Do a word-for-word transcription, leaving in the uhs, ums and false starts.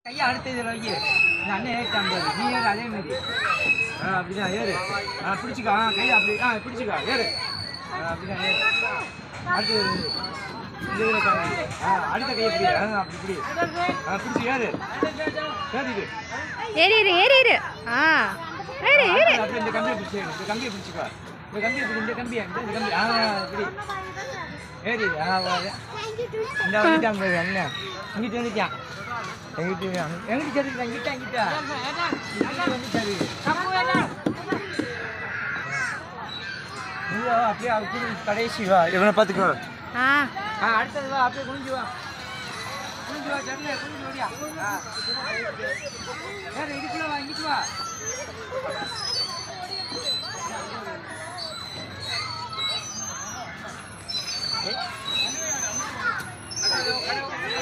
கையை அடுத்த இதில் வை. இந்த அண்ணன் ஏறிட்டான் பாரு, நீ ஏறு அதே மாதிரி. ஆ அப்படிதான் ஏறு. ஆ பிடிச்சிக்கோ. ஆ கையை அப்படி ஆ பிடிச்சிக்கோ ஏறு. ஆ அப்படிதான் ஏறு. அடுத்து இந்த இதில் கை. ஆ அடுத்த கையை பிடி. ஆ அப்படி பிடி. ஆ பிடிச்சி ஏறு. ஏறிடு. ஏறி ஏறு ஏறி ஏறு. ஆ ஏறு ஏறு. அப்படியே இந்த கம்பியை பிடிச்சி இந்த கம்பியை பிடிச்சிக்கோ. இந்த கம்பியை பிடி. இந்த கம்பியை இந்த கம்பி. ஆ பிடி. ஏறி. ஆ இந்த வந்துட்டான் பாரு அண்ணன். இங்கிட்டு வந்துட்டான். எங்கிட்ட எங்கிட்ட சரிங்க எங்கிட்ட எங்கிட்ட வந்துட்டாரு. அப்படியே அப்படி கடைசி வா இவனை பார்த்துக்கோ. ஆ ஆ அடுத்தது வா அப்படியே குனிஞ்சு வா குனிஞ்சு வா சரியா குனிஞ்சு வரியா. வேற இதுக்குள்ள வா இங்கிட்டு வா. ஏ